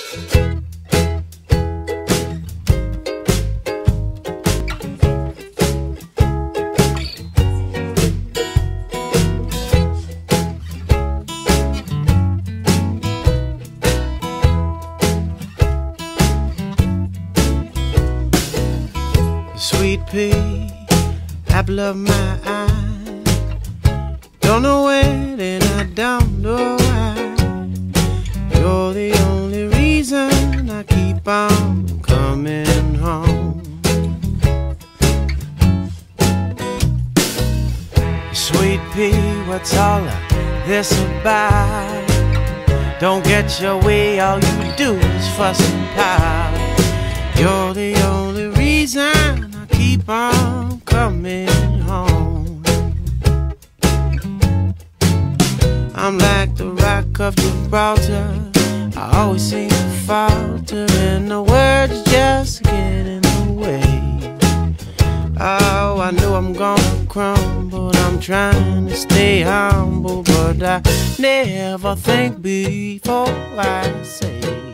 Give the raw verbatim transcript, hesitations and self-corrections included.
Sweet pea, apple of my eye. Don't know when and I don't know why. You're the only reason I keep on coming home. Sweet pea, what's all of this about? Don't get your way, all you do is fuss and pout. You're the only reason keep on coming home. I'm like the rock of Gibraltar. I always seem to falter and the words just get in the way. Oh, I know I'm gonna crumble. I'm trying to stay humble, but I never think before I say.